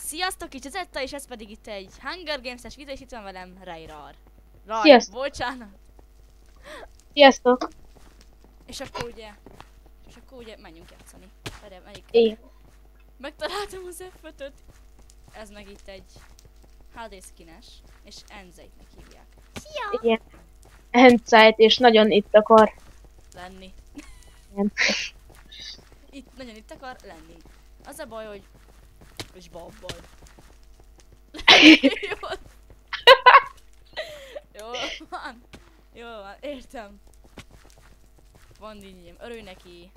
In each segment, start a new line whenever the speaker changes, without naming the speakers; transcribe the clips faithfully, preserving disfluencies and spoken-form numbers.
Sziasztok, itt az Etta, és ez pedig itt egy Hunger Games-es videó, és itt van velem Rayrar. Ray,
Sziasztok.
bocsánat.
Sziasztok!
És akkor ugye, és akkor ugye menjünk játszani. Erre melyik?
Én.
Megtaláltam az F ötöt. Ez meg itt egy há dé skines, és Enzeitnek hívják. Szia!
Igen. Handsight, és nagyon itt akar.
Lenni.
Igen.
Itt, nagyon itt akar lenni. Az a baj, hogy... És babbal. Jó. Jó van. Jó van, értem. Van dinnyém, örülj neki.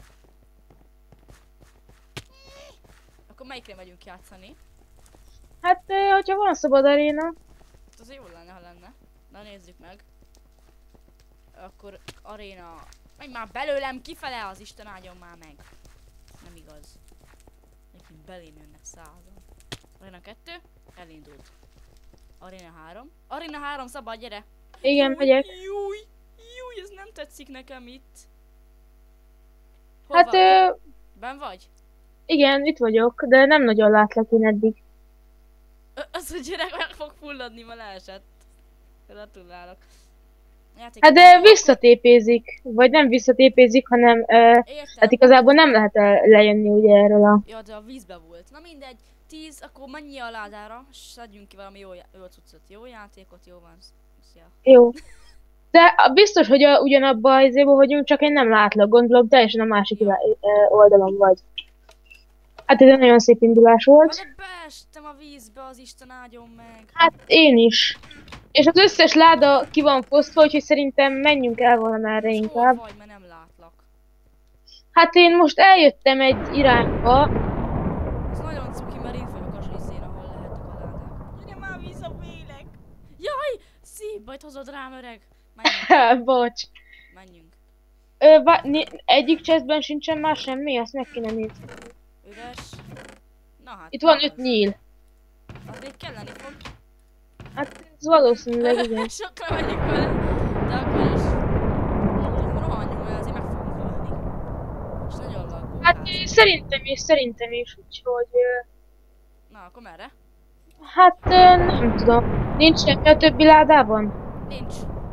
Akkor melyikre megyünk játszani?
Hát, ö, hogyha van szabad aréna.
Az jó lenne, ha lenne. Na nézzük meg. Akkor aréna... Menj már belőlem kifele, az Isten áldjon már meg. Nem igaz. Nekünk belém jönnek százan. Aréna kettő, elindult. Aréna három. Aréna három, szabad, gyere!
Igen, megyek.
Júj, júj, ez nem tetszik nekem itt. Hol
Hát,
vagy?
ö,
Ben vagy?
igen, itt vagyok, de nem nagyon látlak én eddig.
Ö, az a gyerek meg fog fulladni, ma leesett. Gratulálok. Játék...
Hát, de visszatépézik. Vagy nem visszatépézik, hanem... Ö,
Értem.
hát igazából nem lehet el lejönni ugye erről a...
Ja, de a vízbe volt. Na mindegy. tíz, akkor menjél a ládára, és szedjünk ki valami jó, jó cuccot. Jó játékot, jó van. Szia.
Jó. De a- biztos, hogy a, ugyanabban az izéból vagyunk, csak én nem látlak. Gondolom, teljesen a másik
Ja.
irá- ö, oldalon vagy. Hát ez egy nagyon szép indulás
Na
volt.
de beestem a vízbe, az Isten áldjon meg.
Hát én is. És az összes láda ki van fosztva, úgyhogy szerintem menjünk el valamerre
Hol
inkább.
vagy, mert nem látlak.
Hát én most eljöttem egy irányba.
Ez nagyon cuki, mert én vagyok a részén, ahol lehetnek a ládák. Gyere már vissza, félek. Jaj, szép bajt hozod rám, öreg. Menjünk,
Bocs.
menjünk.
Ö, va- né- egyik chestben sincsen már semmi, azt meg kéne nézni.
Üres. Na hát.
Itt van
az.
öt nyíl.
Az még kelleni fog.
Hát ez valószínűleg igen.
Sokra megyünk vele. De akkor is. Rohanjunk, mert azért meg fogunk halni. És nagyon laggó.
Hát ö, szerintem is, szerintem is, úgyhogy... ö,
Na, akkor merre?
Hát ö, nem tudom. Nincs semmi a többi ládában?
Nincs.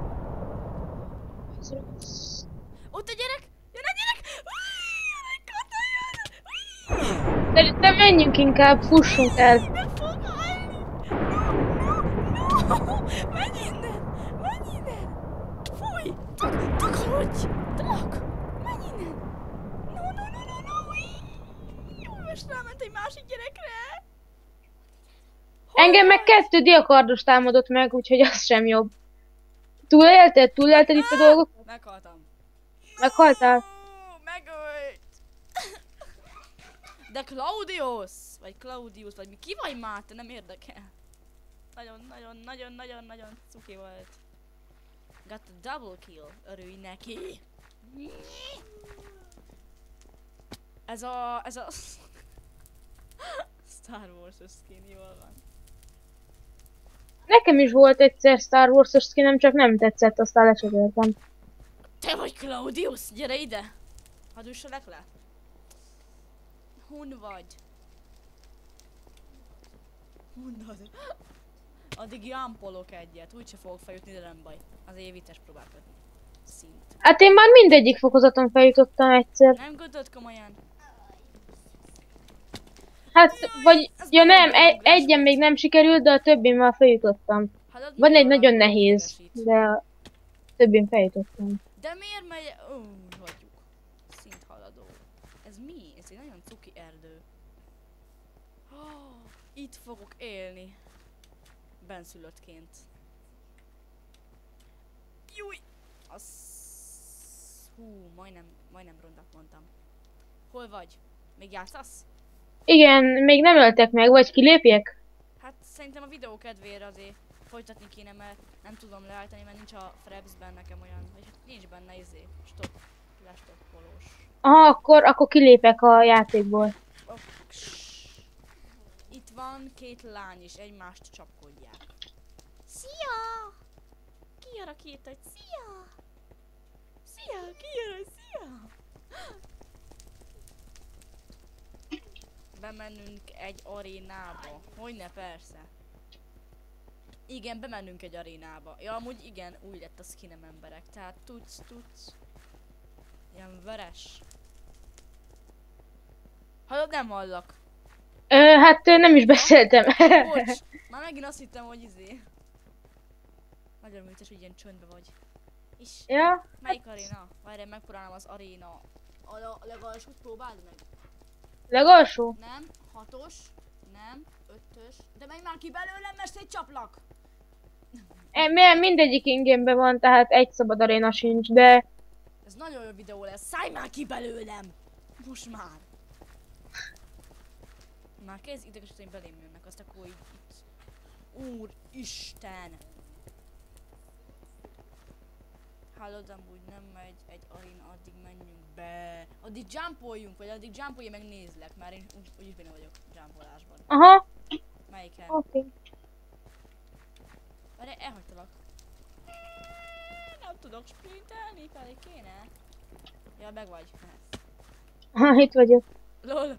Ott a gyerek! Jön a gyerek! Új, jön egy kata, jön!
Szerintem menjünk inkább, fussunk el.
Meg fog halni! No, no, no! Menj innen! Menj innen! Fúj! Tak, takarodj! Tak! Menj innen! No, no, no, no, no! Jó, most ráment egy másik gyerekre! Hol
Engem meg
vagy?
kettő diakardos támadott meg, úgyhogy az sem jobb. Túlélted? Túlélted itt a dolgok?
Meghaltam.
Meghaltál?
Ó, megölt! De Claudius! Vagy Claudius, vagy mi? Ki vagy már? Te nem érdekel. Nagyon, nagyon, nagyon, nagyon, nagyon cuki volt. Got a double kill. Örülj neki. Ez a... Ez a... Star Wars-os skin, jól van.
Nekem is volt egyszer Star Wars-os skinem, csak nem tetszett, aztán lecseréltem.
Te vagy Claudius, gyere ide! Hadd üsselek le. Hun vagy? Mondod. Addig jámpolok egyet, úgyse fogok feljutni, de nem baj. Az évites próbálkodni. Szint.
Hát én már mindegyik fokozaton feljutottam egyszer.
Nem gondolod komolyan?
Hát, vagy,
ez
ja
nagyon
nem,
durva
egy,
ugrás
egyen
volt.
még nem sikerült, de a többin már feljutottam.
Hallod,
Van egy
milyen
nagyon
alapból
nehéz,
idegesít?
de a többin feljutottam.
De miért megy... Ó, hagyjuk. Szint haladó. Ez mi? Ez egy nagyon cuki erdő. Oh, itt fogok élni. Benszülöttként. Júj! Az... Hú, majdnem, majdnem rondat mondtam. Hol vagy? Még játszasz?
Igen, még nem öltek meg, vagy kilépjek?
Hát szerintem a videó kedvére azért folytatni kéne, mert nem tudom leállítani, mert nincs a Frapsben nekem olyan, vagy nincs benne izé, stop, lestoppolós.
Aha, akkor, akkor kilépek a játékból.
Oh, itt van két lány is, egymást csapkodják. Szia! Ki jön a két, hogy szia! Szia! Ki jön, szia! bemennünk egy arénába. Hogyne, persze. Igen, bemennünk egy arénába. Ja, amúgy igen, új lett a skinem emberek. Tehát tudsz, tudsz. Ilyen vörös. Hallod, nem hallak.
Ö, hát ö, nem is beszéltem.
Bocs, már megint azt hittem, hogy izé. Nagyon műtes, hogy ilyen csöndbe vagy. És
Ja?
melyik aréna? Várjál, megpróbálom az aréna. A a legalsót próbáld meg.
Legalsó?
Nem, hatos, nem, ötös. De menj már ki belőlem, mert szétcsaplak!
E, mi- mindegyik ingénben van, tehát egy szabad aréna sincs, de...
Ez nagyon jó videó lesz, szállj már ki belőlem! Most már! Már kezd idegesíteni, hogy belém jönnek, azt akkor így itt. Úristen! Hallod, amúgy nem megy egy aréna, addig menjünk be. Addig jumpoljunk, vagy addig jumpolj, meg nézlek, mert én úgy, úgyis benne vagyok jumpolásban.
Aha,
Melyiken?
oké. Okay.
Várj, elhagytalak. Nem tudok sprintelni, pedig kéne. Ja, meg vagy. Mehetsz.
Aha, itt vagyok.
Lol.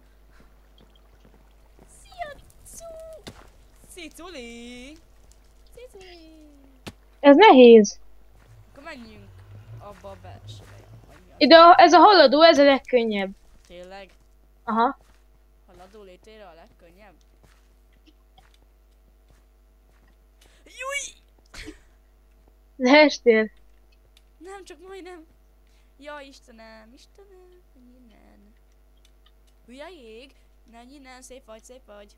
Szia, Cu! Ciculi! Ciculi!
Ez nehéz.
Akkor menjünk abba a belsőbe. vagy mi az?
Ide a, ez a haladó, ez a legkönnyebb.
Tényleg?
Aha.
Haladó létére a legkönnyebb? Júj!
Leestél.
Nem, csak majdnem. Ja, Istenem, Istenem, menj innen. Hülye jég, menj innen, szép vagy, szép vagy.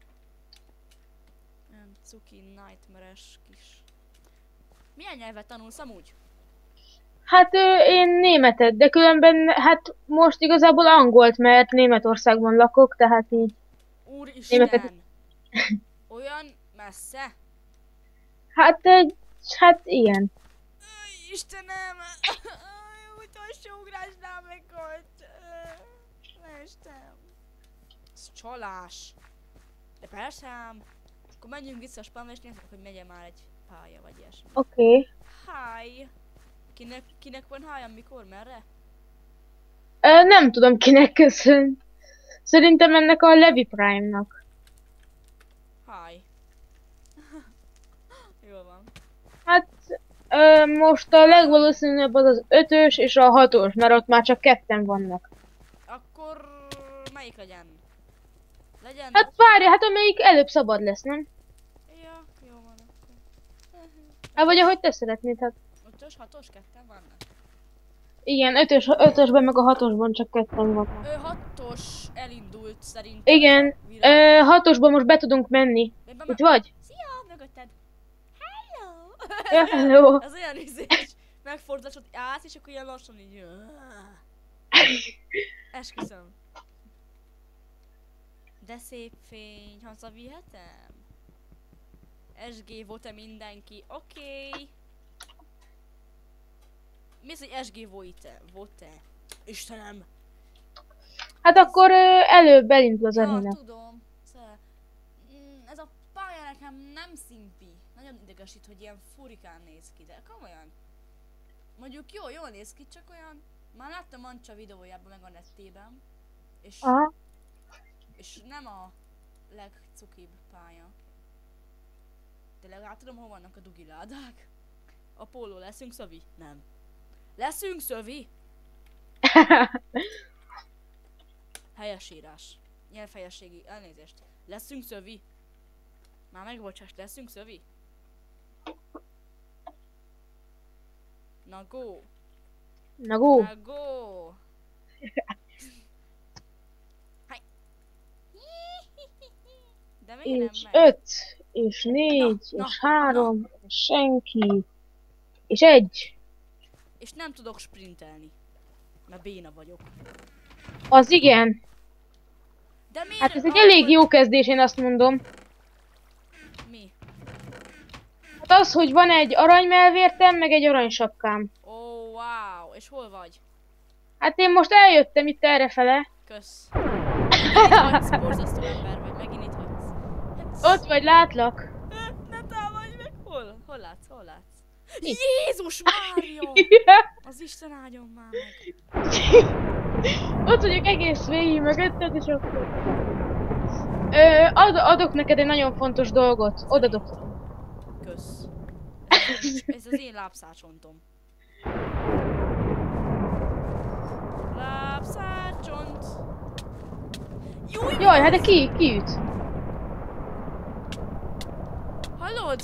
Nem, cuki, nightmare-es kis. Milyen nyelvet tanulsz amúgy?
Hát ö, én németet, de különben hát most igazából angolt, mert Németországban lakok, tehát így.
Úristen!
Németet.
Olyan messze?
Hát, ö, hát igen.
Öj, Istenem! Utolsó ugrásnál meghalt. Leestem. Ez csalás. De persze ám. Akkor menjünk vissza a spamra és nézzük, hogy megye már egy pálya vagy ilyesmi.
Oké. Okay.
Hi! Kinek, kinek van hája, mikor, merre?
Ö, nem tudom kinek köszön. Szerintem ennek a Levi Prime-nak.
Hi. Jól van.
Hát ö, most a legvalószínűbb az az ötös és a hatos, mert ott már csak ketten vannak.
Akkor melyik legyen? Legyen...
Hát várj, hát amelyik előbb szabad lesz, nem?
Ja, jó van akkor.
Hát vagy ahogy te szeretnéd, hát.
Ötös, hatos, ketten vannak?
Igen, ötös, ötösben meg a hatosban csak ketten vannak.
Ő hatos elindult szerintem.
Igen, ö, hatosban most be tudunk menni.
Itt
Itt vagy?
Szia, mögötted. Hello!
Ja, hello.
Ez olyan izés. Megfordulsz, hogy állsz, és akkor ilyen lassan így... Esküszöm. De szép fény, hazavihetem? es gé volt-e mindenki? Oké. Okay. Mi az, hogy es gé volt-e? Volt-e? Istenem!
Hát akkor ö, előbb elindul az
Ja,
aréna.
tudom. Szóval, mm, ez a pálya nekem nem szimpi. Nagyon idegesít, hogy ilyen furikán néz ki, de komolyan. Mondjuk jó, jól néz ki, csak olyan... Már láttam Ancsa videójában, meg a nettében. És,
Aha.
és nem a legcukibb pálya. De legalább tudom, hol vannak a dugiládák. A póló, leszünk szövi? Nem. Leszünk szövi? Helyesírás. Nyelvhelyességi elnézést. Leszünk szövi? Már megbocsáss, leszünk szövi? Na go!
Na go.
Na go! Háj! De miért nem
És
megy?
öt, és négy,
Na,
és
na,
három, és senki, és egy.
És nem tudok sprintelni. Mert béna vagyok.
Az igen.
De miért?
Hát ez egy
akkor-
elég jó kezdés, én azt mondom.
Mi?
Hát az, hogy van egy aranymelvértem, meg egy aranysapkám.
Ó, oh, wow. És hol vagy?
Hát én most eljöttem itt errefele.
Kösz. Megint itt hagysz, borzasztó ember vagy. Megint itt hagysz. Hát,
Ott vagy, látlak.
ne támadj meg! Hol? Hol látsz? Hol látsz? Jézus Mária! Az Isten áldjon már meg.
Ott vagyok egész végig mögötted, és akkor... Ö, ad, adok neked egy nagyon fontos dolgot. Oda dobtam.
Kösz. Ez, ez az én lábszácsontom. Lábszácsont. Júj!
Jaj, hát de ki, ki üt?
Hallod?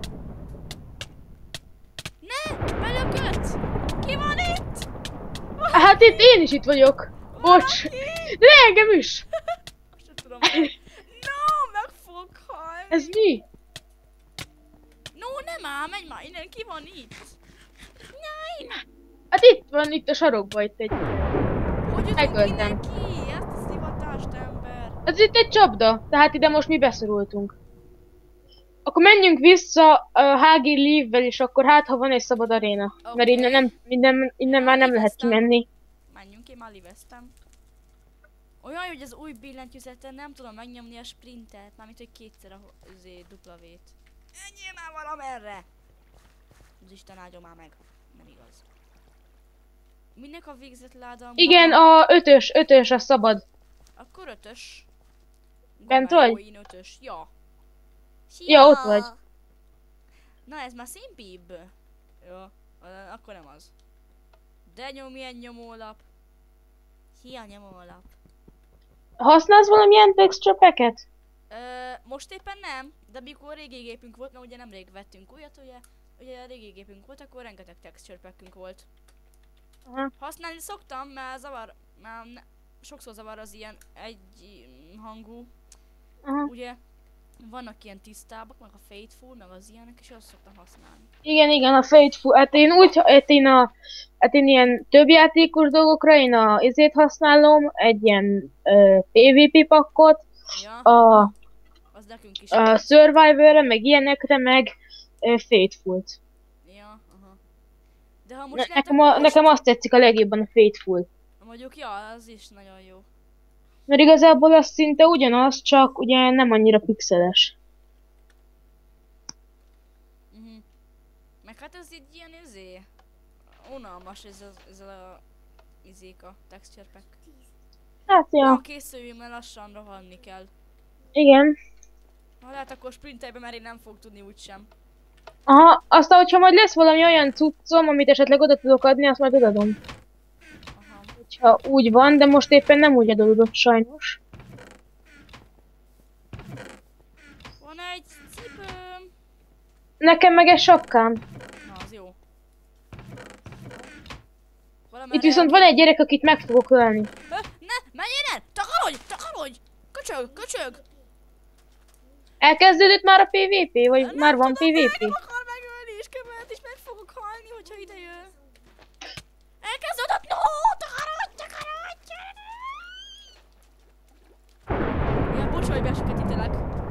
Ne! Belökött! Ki van itt?
Hát itt én is itt vagyok. Bocs. De engem is.
Most nem tudom. No, meg fog halni.
Ez mi?
No, nem ám, menj már innen, ki van itt? Nein!
Hát itt van, itt a sarokban itt egy.
Hogy jutunk
Megöltem.
innen ki? Ezt a szivatást ember.
Ez itt egy csapda, tehát ide most mi beszorultunk. Akkor menjünk vissza a há gé Leave-vel, és akkor hát, ha van egy szabad aréna.
Oké.
Mert innen, nem, innen, innen már nem lehet
Liveztem.
kimenni.
Menjünk, én már liveztem. Olyan, hogy az új billentyűzeten nem tudom megnyomni a sprintet, mármint hogy kétszer a azért dupla vét. Ennyi már valamerre! Az Isten áldjon már meg. Nem igaz. Minek a végzett láda?
Igen, a ötös, ötös a szabad.
Akkor ötös.
Bent
Gomeroin ötös, ja.
Ja, ott vagy.
Na ez már szimpibb. Jó, ö, akkor nem az. De nyom ilyen nyomólap. Szia nyomólap.
Használsz valamilyen texture packet?
Ö, most éppen nem, de mikor régi gépünk volt, mert ugye nemrég vettünk újat, ugye, ugye a régi gépünk volt, akkor rengeteg texture packünk volt.
Aha.
Használni szoktam, mert zavar, mert ne, sokszor zavar az ilyen egy mm, hangú,
Aha.
ugye, vannak ilyen tisztábbak, meg a Faithful, meg az ilyenek, és azt szoktam használni.
Igen, igen, a Faithful. Hát én úgy, hát én a, hát én ilyen többjátékos dolgokra, én a izét használom, egy ilyen ö, pé vé pé pakkot,
Ja,
a,
az nekünk is.
a Survivor-re, meg ilyenekre, meg ö, Faithful-t.
Ja, aha. De ha most
Ne,
lehet,
nekem,
akkor
a,
most,
nekem azt tetszik a legjobban a Faithful.
mondjuk, ja, az is nagyon jó.
Mert igazából az szinte ugyanaz, csak ugye nem annyira pixeles.
Uh-huh. Meg hát ez így ilyen izé, unalmas ez a, ez a izék a texture pack.
Hát, ja,
Ja, készüljünk, mert lassan rohanni kell.
igen.
Ha lehet, akkor sprintelj be, mert én nem fog tudni úgysem.
Aha, aztán, hogyha majd lesz valami olyan cuccom, amit esetleg oda tudok adni, azt majd odadom.
Aha.
Hogyha úgy van, de most éppen nem úgy adódott sajnos.
Van egy cipőm.
Nekem meg egy sapkám.
Na, az jó.
Itt viszont van egy gyerek, akit meg fogok ölni.
Ö, ne, menj innen! Takarodj! Takarodj! Köcsög! Köcsög!
Elkezdődött már a pé vé pé? Vagy
Nem
már van
tudom,
pé vé
de
pé?
engem akar megölni, és követ is meg fogok halni, hogyha ide jön. Elkezdődött! No! Takarodj! Takarodj! Ja, bocs, hogy besüketítelek.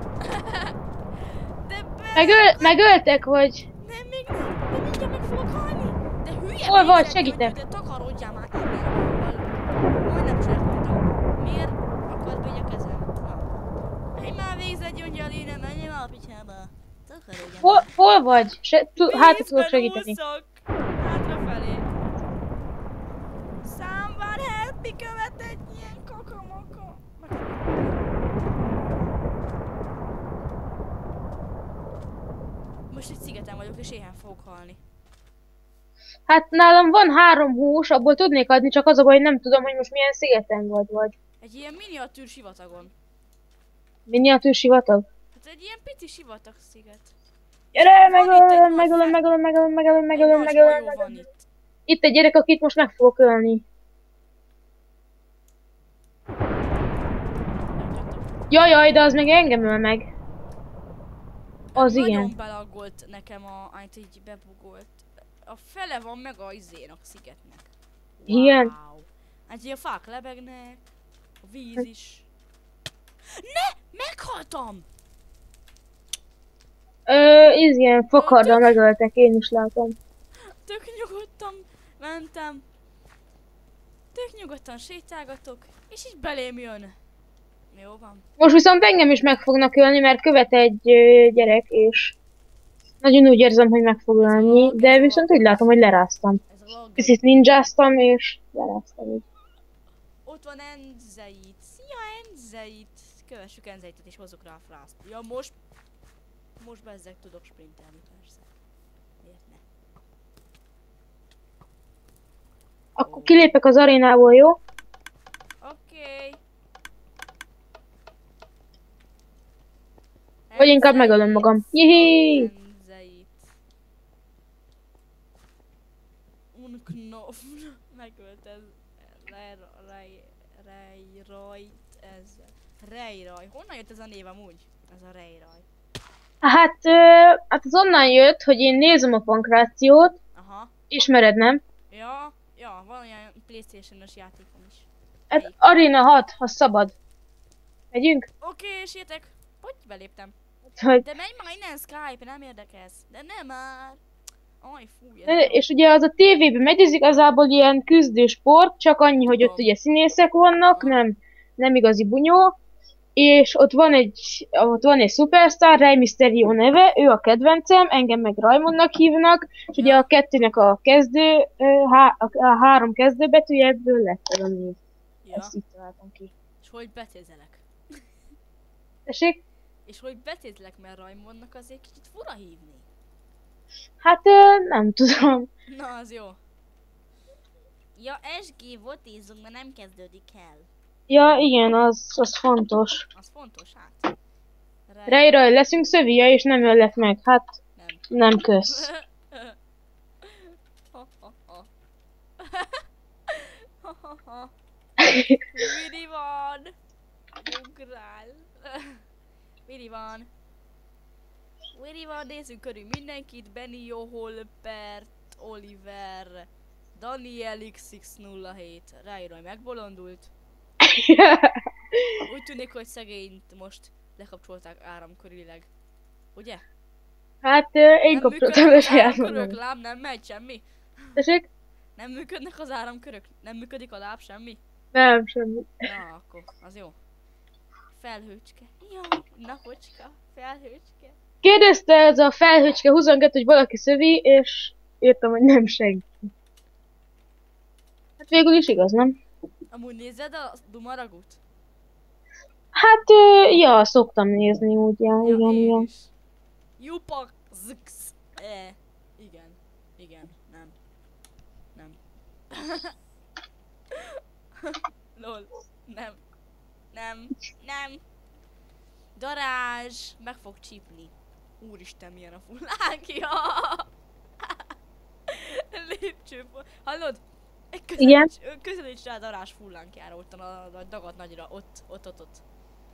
De be...
Megöl, megöltek, vagy?
Nem, még nem, de mindjárt meg fogok halni. De hülye
Hol vagy?
végzetgyöngyű,
Segítek.
de takarodjál már innen. Majdnem csináltam. Miért akad így a kezem? Na. Menj már végzetgyöngyel innen, menj már a picsába. Takarodjál
Hol,
már.
hol vagy? Se, tu, hát tudok
Vízben
segíteni.
úszok. Hátrafelé. Számvár help, mi követ egy ilyen kakamaka. Most egy szigeten vagyok, és éhen fogok halni.
Hát nálam van három hús, abból tudnék adni, csak az a baj, hogy nem tudom, hogy most milyen szigeten vagy, vagy.
Egy ilyen miniatűr sivatagon.
Miniatűr sivatag?
Hát egy ilyen pici sivatag sziget.
Gyere,
Van itt egy
megölöm,
nagy
megölöm,
fe-
megölöm, megölöm, megölöm,
Egy
megölöm,
nagy
megölöm,
hajó van
megölöm.
itt.
Itt egy gyerek, akit most meg fogok ölni. Jaj, jaj, de az meg engem öl meg. Az
Nagyon
igen.
belaggolt nekem a, hát így bebugolt. A fele van meg a izének, a szigetnek.
Igen.
Wow. Hát így a fák lebegnek, a víz is. Ne! Meghaltam!
Ö, ez ilyen fakarddal megöltek, én is látom.
Tök nyugodtan mentem. Tök nyugodtan sétálgatok, és így belém jön. Jó van.
Most viszont engem is meg fognak ölni, mert követ egy ö, gyerek, és nagyon úgy érzem, hogy meg fog ölni, de viszont úgy látom, hogy leráztam.
Ez a lag.
Picit ninjáztam, és leráztam így.
Ott van Enzeit. Szia Enzeit. kövessük Enzeitet és hozzuk rá a frászt. Ja, most... Most bezzeg tudok sprintelni, persze. Miért ne?
Akkor kilépek az arénából, jó?
Oké. Okay.
Vagy inkább megölöm magam. Jihi!
Enzeit. Unknopf. Megölt ez. Rejrajt ezzel. Rejraj. Honnan jött ez a név amúgy? Ez a Rejraj.
Hát, ö, hát az onnan jött, hogy én nézem a pankrációt.
Aha.
Ismered, nem?
Ja, ja, van olyan PlayStation-os játékom is.
Hát
Melyik?
Arena hat, ha szabad. Megyünk?
Oké, okay, sietek. Hogy beléptem?
Hogy...
De menj már innen, Skype, nem érdekelsz. De nem már. Aj, fúj. ez
De-
nem.
És ugye az a tévében megy, ez igazából ilyen küzdősport, csak annyi, hogy ott
Tudom.
ugye színészek vannak, nem, nem igazi bunyó. És ott van egy, ott van egy szupersztár, Rey Mysterio neve, ő a kedvencem, engem meg Raimondnak hívnak, és ugye a kettőnek a kezdő, ö, há, a, a három kezdőbetűje ebből lett ez a név.
Ja.
Ezt így találtam ki.
És hogy betézelek?
Tessék?
És hogy betézelek, mert Raimondnak azért kicsit fura hívni.
Hát ö, nem tudom.
Na, az jó. Ja, es gé votízzunk, mert nem kezdődik el.
Ja, igen, az, az fontos.
Az fontos, hát. Rej-
Rejra leszünk szövia, és nem öllek meg. Hát
Nem.
nem kösz.
Ha, ha, ha. Ha, ha, ha. Miri van! Ugrál! Miri van! Miri van, nézzünk körül mindenkit, Benny, Holpert, Oliver, Daniel X X nulla hét, Rajraj megbolondult. Úgy tűnik, hogy szegényt most lekapcsolták áramkörileg. Ugye?
Hát ö, én
Nem
kapcsoltam
működnek
a
az
saját
áramkörök,
magam.
láb, nem megy semmi.
Tessék?
Nem működnek az áramkörök, nem működik a láb, semmi.
Nem, semmi.
Na, akkor, az jó. Felhőcske. Jó, napocska, felhőcske.
Kérdezte ez a felhőcske huszonkettő, hogy valaki szövi, és írtam, hogy nem senki. Hát végül is igaz, nem?
Amúgy nézed a Dumaragut?
Hát, ö, ja, szoktam nézni, úgy, ja,
Ja,
igen,
én
igen.
is. Jupak zx. E. Igen. Igen. Nem. Nem. Lol. Nem. Nem. Nem. Darázs! Meg fog csípni. Úristen, milyen a fullákja! Lépcsőfal. Hallod?
Igen?
Közelíts, közelíts rá Darázs fullánkjára, ott a nagy dagat nagyra. Ott, ott, ott, ott.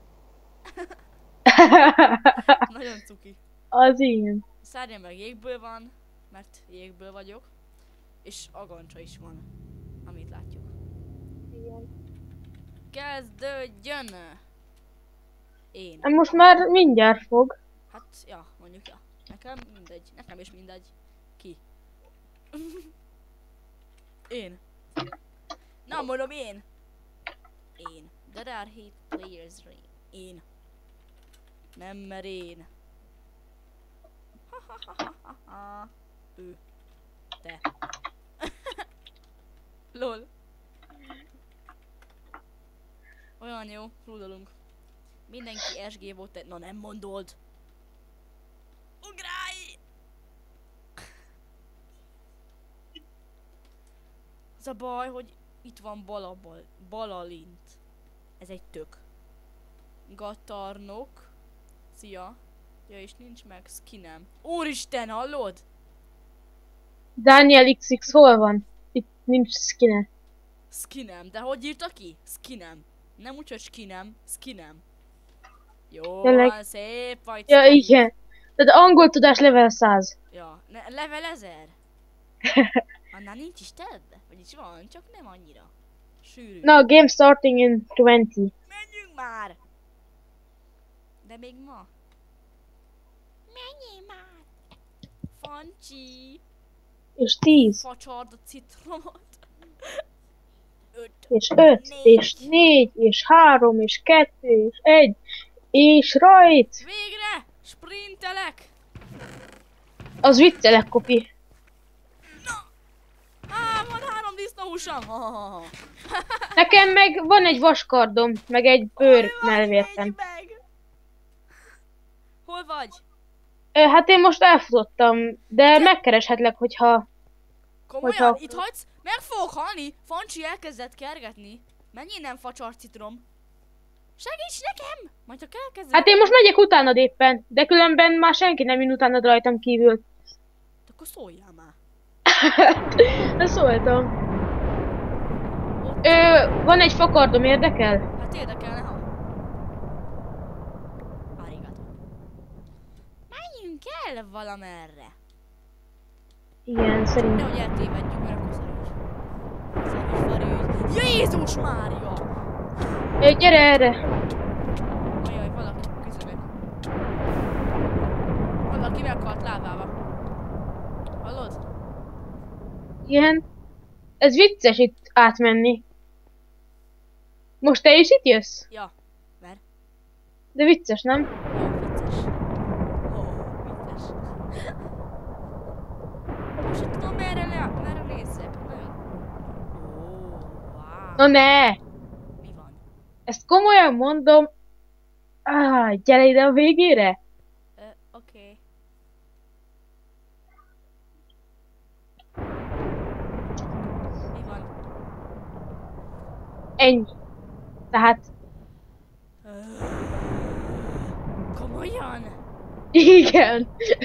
Nagyon cuki.
Az ilyen.
Szárnya meg jégből van, mert jégből vagyok. És agancsa is van, amit látjuk.
Igen.
Kezdődjön! Én.
Hát most már mindjárt fog.
Hát, ja, mondjuk ja. Nekem mindegy. Nekem is mindegy. Ki? Én. Na, mondom én. Én. There are hate players. Én. Nem, mert én. Ha, ha, ha, ha, ha, ha. Ő. Te. Lol. Olyan jó, rúdolunk. Mindenki es gé volt, na nem mondod. Ugrálj! Az a baj, hogy itt van balabal, balalint. Ez egy tök. Gatarnok. Szia. Ja, és nincs meg skinem. Úristen, hallod?
Daniel iksz iksz hol van? Itt nincs skine.
Skinem, de hogy írta ki? Skinem. Nem úgy, hogy skinem, skinem. Jó,
Tényleg?
van, szép vagy.
Ja,
Skinem.
igen. Tehát angol tudás level száz.
Ja, ne, level ezer. Annál nincs is több? Vagyis van, csak nem annyira. Sűrű.
Na, game starting in twenty.
Menjünk már! De még ma. Menjél már! Fancsi!
És tíz.
Facsard a citromot. Öt.
És öt.
Négy.
És négy. És három. És kettő. És egy. És rajt.
Végre! Sprintelek!
Az viccelek, kopi.
Á, van három disznóhús! húsom! Ha, ha, ha, ha.
Nekem meg van egy vaskardom, meg egy bőr
Hol vagy?
melvértem.
Menj meg! Hol vagy?
Ö, Hát én most elfutottam, de
De-
megkereshetlek, hogyha...
Komolyan?
Hogyha-
Itt hagysz? Meg fogok halni! Fancsi elkezdett kergetni. Menj innen, facsar citrom. Segíts nekem! Majd csak elkezded.
Hát én most megyek utánad éppen, de különben már senki nem jön utánad rajtam kívül.
Akkor szóljál már.
De szóltam.
Ott.
Ö, van egy fakardom, érdekel?
Hát érdekelne, ha. Arigato. Menjünk el valamerre.
Igen, szerintem.
Nehogy eltévedjünk, mert akkor szerűs. Szerűs farűs. Jézus Mária!
Ö, gyere erre!
Ajaj, valaki küzdök. Valaki meghalt lávába. Hallod?
Igen. Ez vicces itt átmenni. Most te is itt jössz?
Ja. Mert?
De vicces, nem?
Ja, vicces. Ó, vicces. Most sem tudom merre, le, merre nézzek. Nagyon. Ó, wow.
Na ne!
Mi van?
Ezt komolyan mondom. Ah, gyere ide a végére!
Ö, oké. Mi van?
Ennyi. Tehát,
Ö, komolyan?
igen.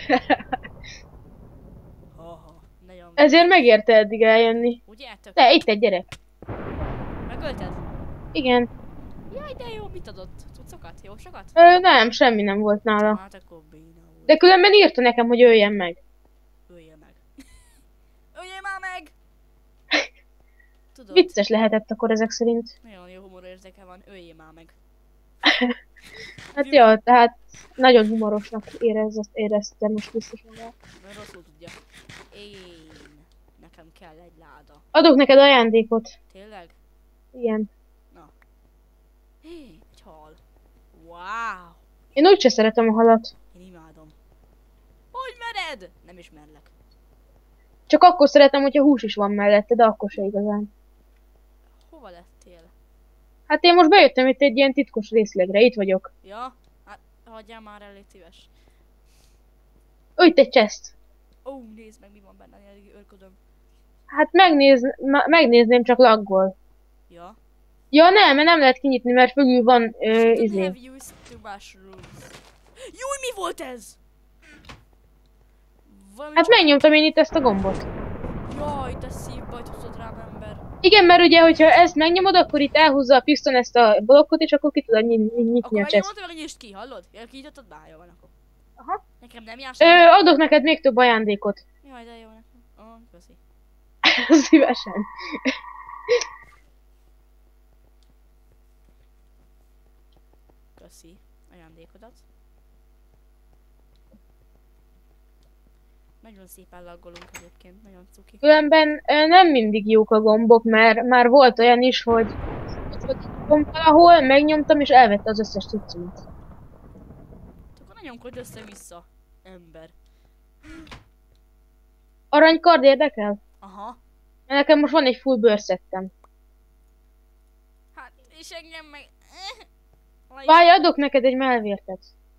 Haha, nagyon.
Ezért megérte eddig eljönni.
Ugye? Tök.
De itt egy gyerek.
Megölted?
Igen.
Jaj, de jó, mit adott? Cuccokat? Jó sokat?
Ö, nem, semmi nem volt nála.
Hát akkor béna volt.
De különben írta nekem, hogy öljen meg.
Öljél meg. Öljél már meg! Tudod,
Vicces lehetett akkor ezek szerint.
nagyon jó humorérzéke van, öljél már meg.
Hát jó, tehát nagyon humorosnak érez, érezte most biztos magát.
Mert rosszul tudja. Én... Nekem kell egy láda.
Adok neked ajándékot.
Tényleg?
Igen.
Na. Hé, egy hal. Wow!
Én úgyse szeretem a halat.
Én imádom. Hogy mered? Nem ismerlek.
Csak akkor szeretem, hogyha hús is van mellette, de akkor se igazán.
Hova lettél?
Hát én most bejöttem itt egy ilyen titkos részlegre, itt vagyok.
Ja? Hát hagyjál már el, légy szíves.
Ó, itt egy chest.
Ó, nézd meg, mi van benne, elég örködöm.
Hát megnéz, ma- megnézném, csak laggol.
Ja?
Ja nem, mert nem lehet kinyitni, mert fölül van ö,
Shouldn't
izé.
have used the mushrooms. Júj, mi volt ez? Valami
Hát
csak...
megnyomtam én itt ezt a gombot.
Jaj, te szívbajt húzott rám, ember.
Igen, mert ugye, hogyha ezt megnyomod, akkor itt elhúzza a piszton ezt a blokkot, és akkor ki tudod nyitni, nyitni
Akkor
a chest.
megnyomod, meg nyisd ki, hallod? Ja, kinyitottad? Bá, jó van akkor.
Aha.
Nekem nem jársz?
Ö, adok neked még több ajándékot.
Jaj, de jó nekem. Oh, köszi.
Szívesen.
Köszi ajándékodat. Nagyon szépen laggolunk egyébként, nagyon cuki.
Különben ö, nem mindig jók a gombok, mert már volt olyan is, hogy ott volt egy gomb valahol, megnyomtam és elvette az összes cuccomat.
Akkor ne nyomkodj össze-vissza, ember.
Aranykard érdekel?
Aha.
Mert nekem most van egy full bőrszettem.
Hát, és engem meg... Vaj-
Várj, adok neked egy melvértet.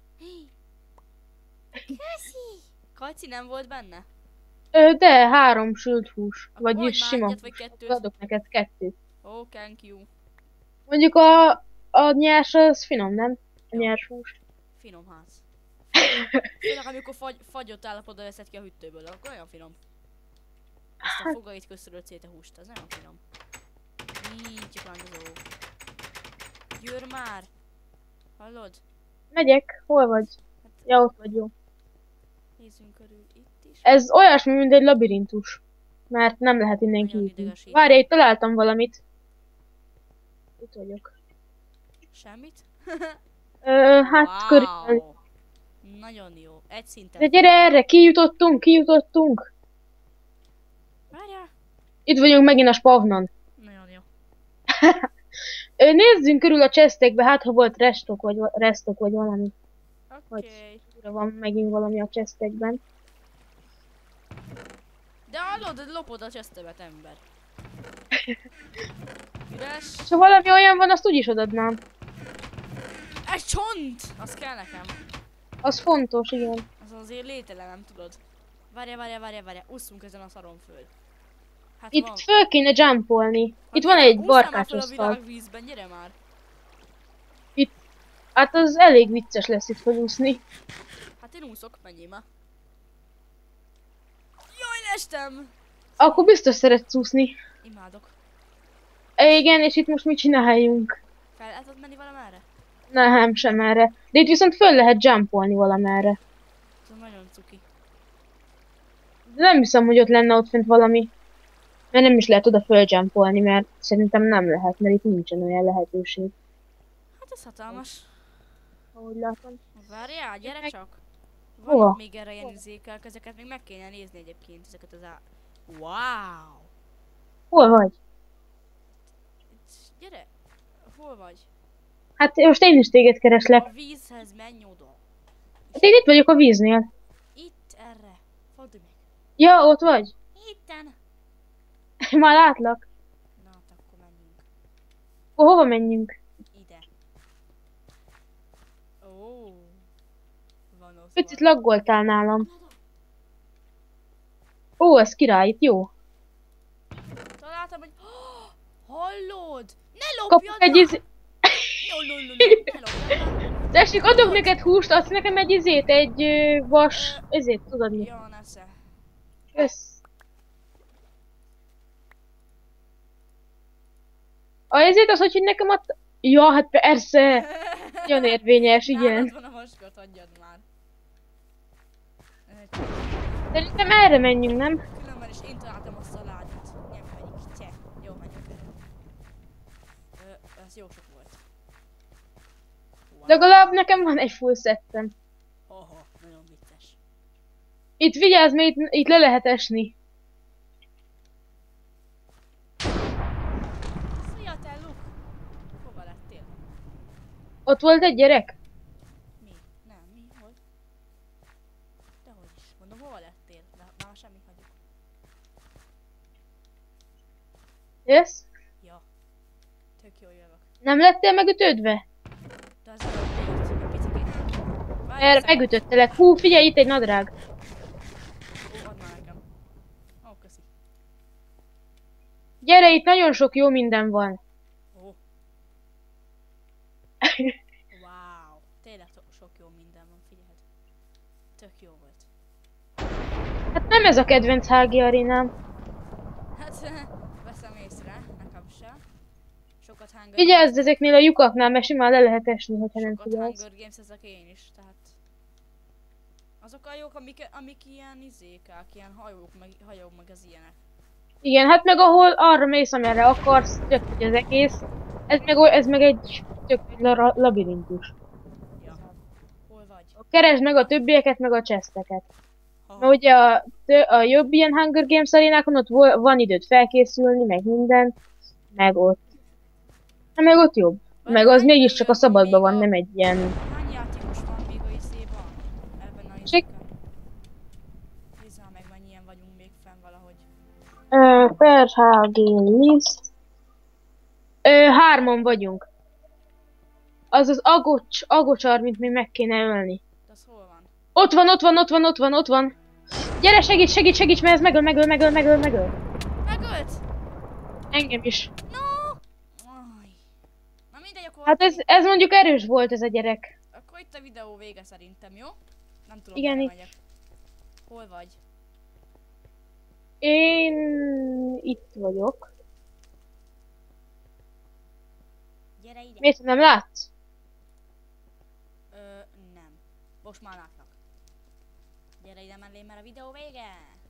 Köszi! Kajci nem volt benne?
Ö, de három sült hús,
Akkor adj
vagyis
már
sima.
egyet vagy kettőt.
Adok neked kettőt.
Oh, thank you.
Mondjuk a, a nyers az finom, nem? A
Ja.
nyers hús.
Finom ház. Főleg amikor fagy, fagyott állapotban veszed ki a hűtőből, akkor olyan finom. Ezt a fogait köszörölt szét a húst, az nagyon finom. Így csuklandozó. Győr már! Hallod?
Megyek, hol vagy?
Hát
Ja, ott vagy, jó.
nézzünk körül itt is.
Ez olyasmi, mint egy labirintus. Mert nem lehet innen
Nagyon
kijutni.
idegesítő.
Várj, itt találtam valamit. Itt vagyok.
Semmit?
Ö, hát körülbelül.
Wow. Nagyon jó. Egy szinten.
De gyere erre, kijutottunk, kijutottunk.
Várjál.
Itt vagyunk megint a spavnon.
Nagyon jó.
Ö, nézzünk körül a chestekbe, hát ha volt restok vagy, va- restok vagy valami.
Oké. Okay.
Ura, van megint valami a chestekben.
De hallod, lopod a csesztemet, ember. Üres.
Ha valami olyan van, azt úgyis odadnám.
Egy csont! Az kell nekem.
Az fontos, igen.
Az azért lételem, tudod. Várja, várja, várja, várja. Ússzunk ezen a szaron föl. Hát
Itt
van.
föl kéne jumpolni.
Hát
Itt van
gyere,
egy
ússzál már
barkácsos
föl a
szal.
világvízben, gyere már.
Hát az elég vicces lesz itt felúszni.
Hát én úszok, menjél már. Jaj, lestem!
Akkor biztos szeretsz úszni.
Imádok.
Igen, és itt most mit csináljunk?
Fel lehet menni valamerre?
Nem, sem erre. De itt viszont föl lehet jumpolni valamerre.
Ez nagyon cuki.
De nem hiszem, hogy ott lenne ott fent valami. Mert nem is lehet oda följumpolni, mert szerintem nem lehet, mert itt nincsen olyan lehetőség.
Hát ez hatalmas.
Ahogy látom.
Várjál, gyere
Meg-
csak.
Hova?
Vannak még erre ilyen izékek, ezeket még meg kéne nézni egyébként, ezeket az á... Wow!
Hol vagy?
Itt, gyere! Hol vagy?
Hát most én is téged kereslek.
A vízhez menj oda.
Hát én itt vagyok a víznél.
Itt, erre. Fordulj meg.
Ja, ott vagy?
Itten.
Már látlak.
Na, hát akkor menjünk.
Ó, hova menjünk?
Ide. Ó. Van ott
Picit
valami.
laggoltál nálam. Ó, ez király, itt jó.
Találtam, hogy... Hallod? Ne
Kapok
lopjad
egy
már!
iz...
No, no, no, no, ne lopjad már!
Tessék, adok neked húst, adsz nekem egy izét, egy ö, vas... Ezért tudod mi.
Ja, nesze.
Kösz. A ezért az, hogy nekem adta... Ja, hát persze. Nagyon érvényes,
Nálad
igen.
van a vaskot, adjad már.
Szerintem erre menjünk, nem?
Különben is én találtam a szaládot. Nem megyik, te. Jó, menjünk erre. Ö, ez jó sok volt. Wow.
Legalább nekem van egy full szettem.
Aha, nagyon vicces.
Itt vigyázz, mert itt, itt le lehet esni.
Szia, te Luke! Hova lettél?
Ott volt egy gyerek?
Mi? Nem, mi? Hol? Dehogy is. Mondom, hova lettél? De már semmi hagyjuk.
Yes?
Ja. Tök jó jövök.
Nem lettél megütődve?
De az előtt egy picit. Várj,
Erre
ezzel-
megütöttelek. Hú, figyelj, itt egy nadrág.
Ó, add már nekem. Ó, köszi.
Gyere, itt nagyon sok jó minden van.
Ó. Wow. Tényleg to- sok jó minden van, figyeld. Tök jó volt.
Hát nem ez a kedvenc hági arénám.
Hát, veszem észre, nekem se. Sokat Hunger
Vigyázz ezeknél a lyukaknál, mert simán le lehet esni, hogyha nem
Sokat
figyelsz.
Hunger Games ezek én is, tehát... Azok a jók, amik, amik ilyen izékák, ilyen hajók, meg, hajók, meg az ilyenek.
Igen, hát meg ahol arra mész, amerre akarsz, tök hogy az egész. Ez meg, o- ez meg egy tök egy la- labirintus.
Ja. Hol vagy?
Keresd meg a többieket, meg a chesteket.
Ha,
Mert ugye a, tö- a jobb ilyen Hunger Games arénákon ott vo- van időt felkészülni, meg minden. Meg ott. Hát meg ott jobb. Meg az mégiscsak a szabadban van, nem egy ilyen...
Hány játékos van még a izéban? Ebben a
Sik-
izéken? Nézzál meg, mennyien vagyunk még fenn valahogy.
Ö, per há gé list. Ö, hárman vagyunk. Az az agocs, agocsar, mint még meg kéne ölni.
De az hol van?
Ott van, ott van, ott van, ott van, ott van. Gyere, segíts, segíts, segíts, mert ez megöl, megöl, megöl, megöl, megöl.
Megölt!
Engem is.
No! Aj. Na mindegy, akkor,
Hát ez, ez mondjuk erős volt ez a gyerek.
akkor itt a videó vége szerintem, jó? Nem tudom,
Igen,
merre
itt.
megyek. Hol vagy?
Én itt vagyok.
Gyere ide!
Miért nem látsz?
Ö, nem. Most már látlak. Gyere ide mellé, mert a videó vége!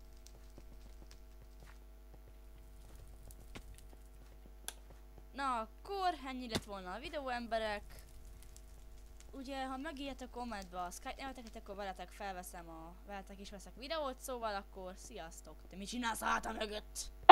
Na, akkor ennyi lett volna a videó, emberek. Ugye, ha megírjátok kommentbe a Skype neveteket, akkor veletek felveszem a... veletek is veszek videót, szóval akkor sziasztok! Te mit csinálsz a hátam mögött?